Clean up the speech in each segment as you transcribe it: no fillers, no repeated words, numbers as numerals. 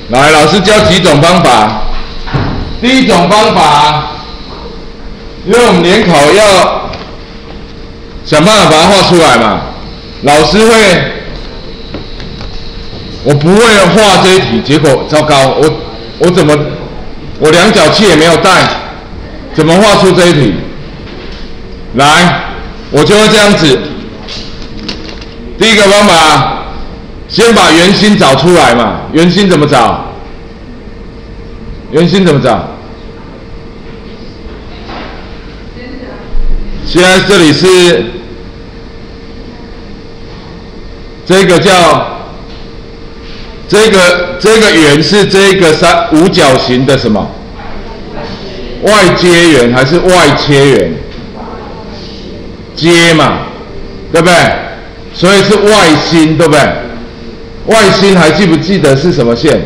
来，老师教几种方法。第一种方法，因为我们联考要想办法把它画出来嘛。老师我不会画这一题，结果糟糕，我量角器也没有带，怎么画出这一题？来，我就会这样子。第一个方法，先把圆心找出来嘛。圆心怎么找？圆心怎么找？现在这里是这个叫这个圆是这个五角形的什么？外接圆还是外切圆？接嘛，对不对？所以是外心，对不对？外心还记不记得是什么线？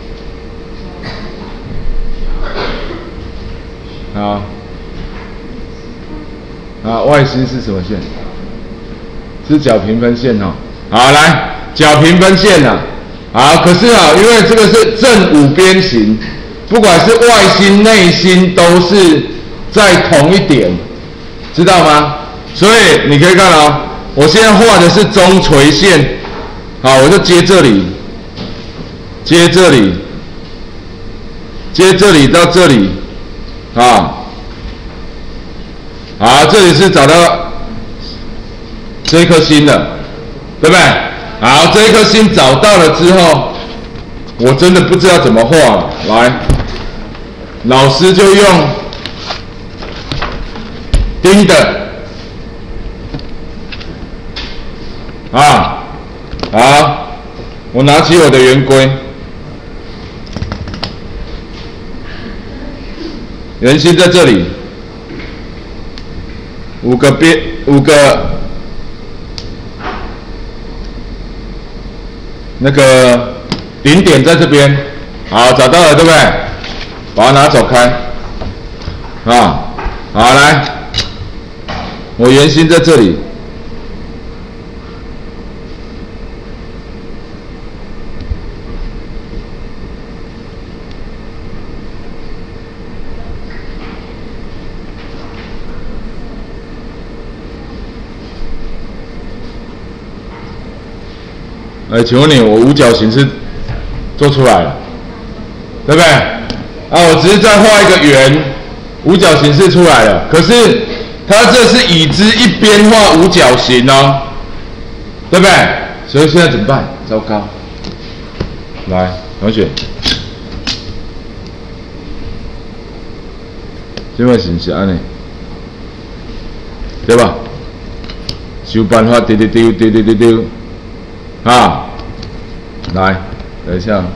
好，外心是什么线？是角平分线哦。好，来，角平分线啊。好，可是啊，因为这个是正五边形，不管是外心、内心都是在同一点，知道吗？所以你可以看哦，我现在画的是中垂线，好，我就接这里，接这里，接这里到这里，啊，好，这里是找到这一颗星的，对不对？好，这一颗星找到了之后，我真的不知道怎么画了。来，老师就用钉的。好，我拿起我的圆规，圆心在这里，5个那个顶点在这边，好，找到了，对不对？把它拿走开，好，来，我圆心在这里。请问你，我五角形是做出来了，对不对？我只是再画一个圆，五角形是出来了。可是它这是已知一边画五角形哦，对不对？所以现在怎么办？糟糕！来，同学，这摆是不是安尼？对吧？想办法丢。来，等一下。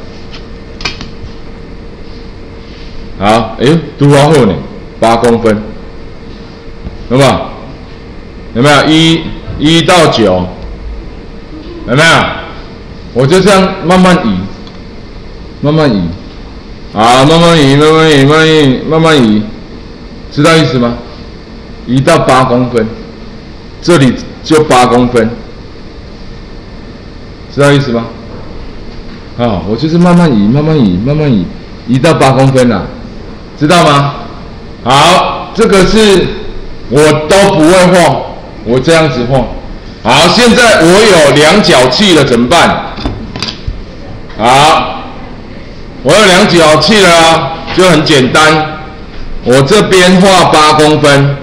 好，拄好好呢，8公分，有没有？有没有？1到9，有没有？我就这样慢慢移，慢慢移，慢慢移，知道意思吗？移到8公分，这里就8公分。知道意思吗？我就是慢慢移，移到8公分了，知道吗？好，这个是我都不会画，我这样子画。好，现在我有量角器了，怎么办？好，我有量角器了啊，就很简单，我这边画8公分。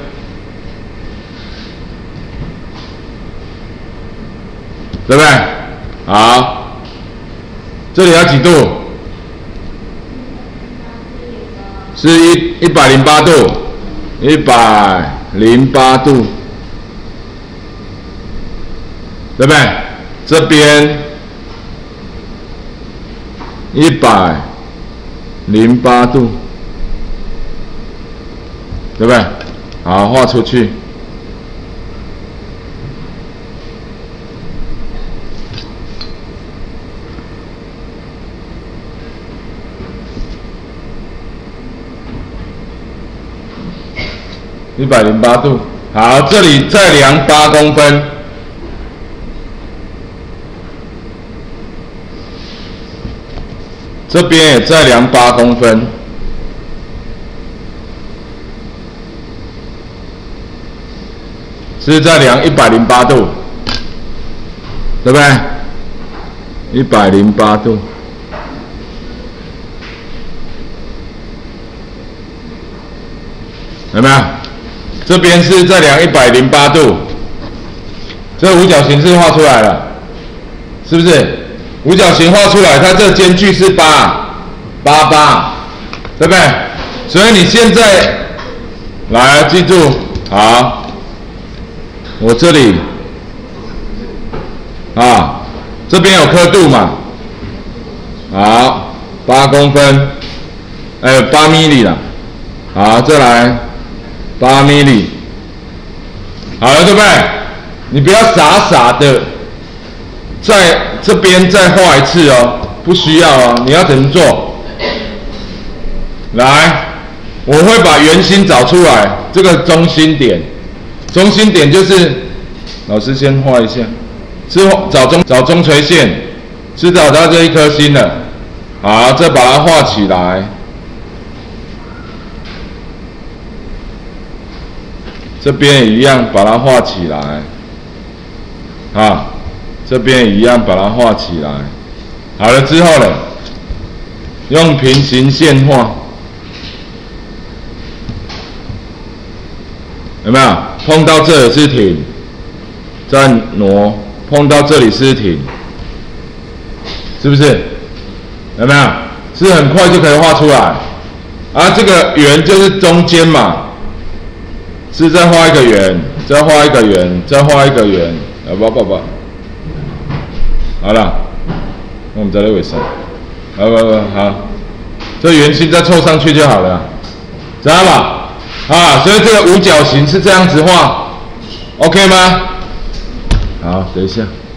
对不对？好，这里要几度？是108度，108度，对不对？这边108度，对不对？好，画出去。108度，好，这里再量8公分， 这边也再量8公分，是再量108度，对不对？108度。有没有？这边是再量108度，这五角形是画出来了，是不是？五角形画出来，它这间距是88，对不对？所以你现在来记住，好，我这里啊，这边有刻度嘛，好，8公分，8 米啦，好，再来。8 米，好了，对不对？你不要傻傻的在这边再画一次哦，不需要哦。你要怎么做？来，我会把圆心找出来，这个中心点，中心点就是老师先画一下，是找中垂线，是找到这一颗星了。好，再把它画起来。这边也一样，把它画起来，啊，这边也一样，把它画起来。好了之后呢，用平行线画，有没有？碰到这里是停，再挪，碰到这里是停，是不是？有没有？是很快就可以画出来。啊，这个圆就是中间嘛。是再画一个圆，再画一个圆，再画一个圆，不，好了，我们再来尾声，好，这圆心再凑上去就好了，知道吧？啊，所以这个五角形是这样子画 ，OK 吗？好，等一下。